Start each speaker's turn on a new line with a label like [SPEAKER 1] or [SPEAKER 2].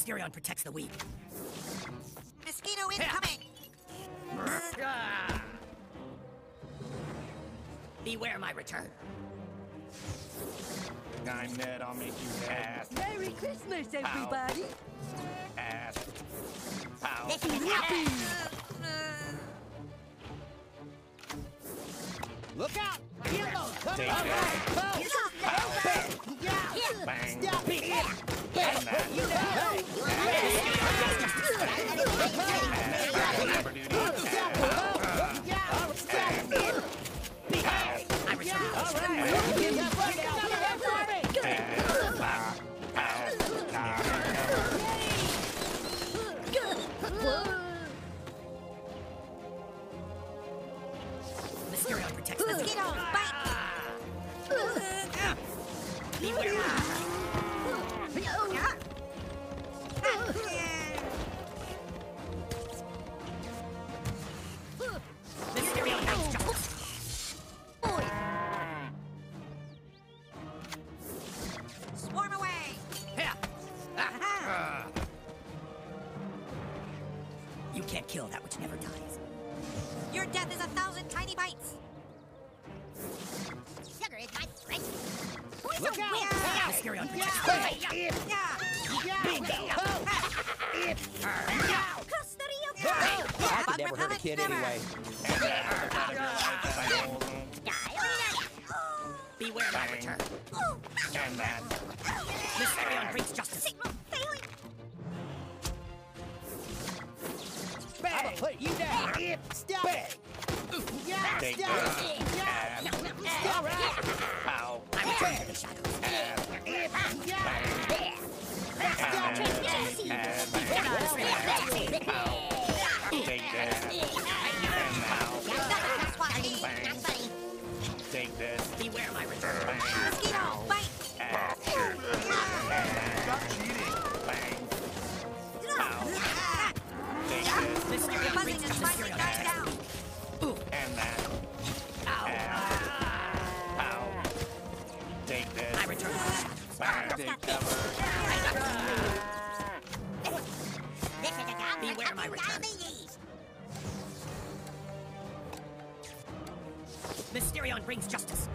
[SPEAKER 1] Mysterion protects the weak.
[SPEAKER 2] Mosquito incoming!
[SPEAKER 1] Beware my return.
[SPEAKER 3] I'm Ned, I'll make you ass.
[SPEAKER 4] Merry Christmas, everybody!
[SPEAKER 3] Ass. Pow.
[SPEAKER 5] Look out! Jimbo, come
[SPEAKER 3] Take
[SPEAKER 5] on!
[SPEAKER 3] Bang.
[SPEAKER 5] Stop it!
[SPEAKER 3] And that.
[SPEAKER 1] Mysterion protects the weak.
[SPEAKER 2] Mosquito, bite!
[SPEAKER 1] Beware. Mysterion brings justice.
[SPEAKER 2] Swarm away!
[SPEAKER 1] You can't kill that which never dies.
[SPEAKER 2] Your death is 1,000 tiny bites!
[SPEAKER 6] Sugar is my friend.
[SPEAKER 5] Look out!
[SPEAKER 1] Mysterion protects the weak.
[SPEAKER 5] I could never hurt a kid anyway.
[SPEAKER 1] Beware my return.
[SPEAKER 3] And that.
[SPEAKER 1] Mysterion brings justice.
[SPEAKER 5] I'ma put you down. Stop it!
[SPEAKER 3] Take
[SPEAKER 5] Stop
[SPEAKER 3] this.
[SPEAKER 5] it!
[SPEAKER 3] Pow.
[SPEAKER 1] I return to the shadows.
[SPEAKER 3] Take that. And pow. Take this.
[SPEAKER 1] Beware my return.
[SPEAKER 2] Mosquito, bite!
[SPEAKER 3] Stop cheating. Bang. Pow. Take this.
[SPEAKER 1] Mysterion
[SPEAKER 2] Buzzing
[SPEAKER 1] brings
[SPEAKER 2] is
[SPEAKER 1] justice.
[SPEAKER 2] finally died down!
[SPEAKER 3] And that. Pow. Take this.
[SPEAKER 1] I return to the shadows.
[SPEAKER 3] Bang. Take cover.
[SPEAKER 6] This is a job for
[SPEAKER 1] Beware my return.
[SPEAKER 6] diabetes.
[SPEAKER 1] Mysterion brings justice.